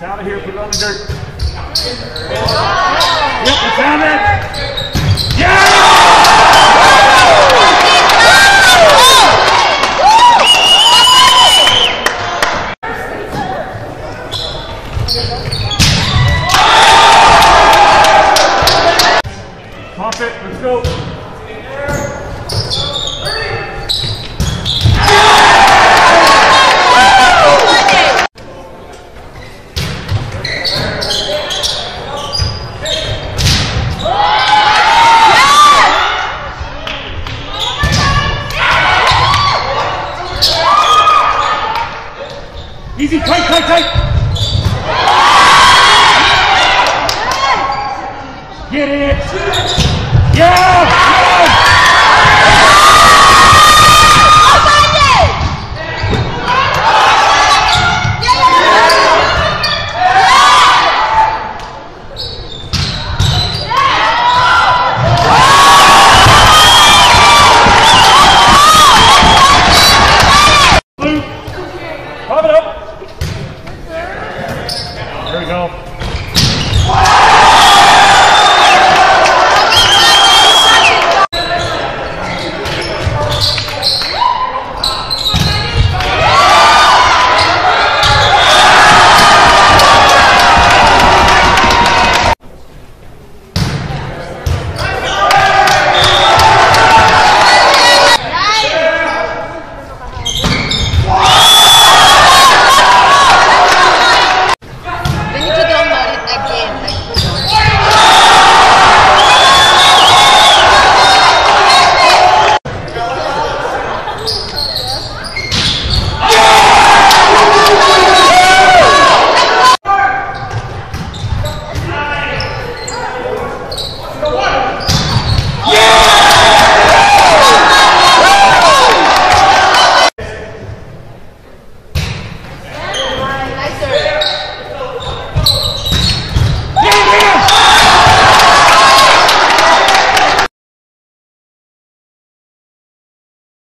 out of here, put it on the dirt. Yep, we found it. Yeah! Pump it, let's go. Easy, tight, tight, tight. Get it. Yeah! Pop it up. There we go.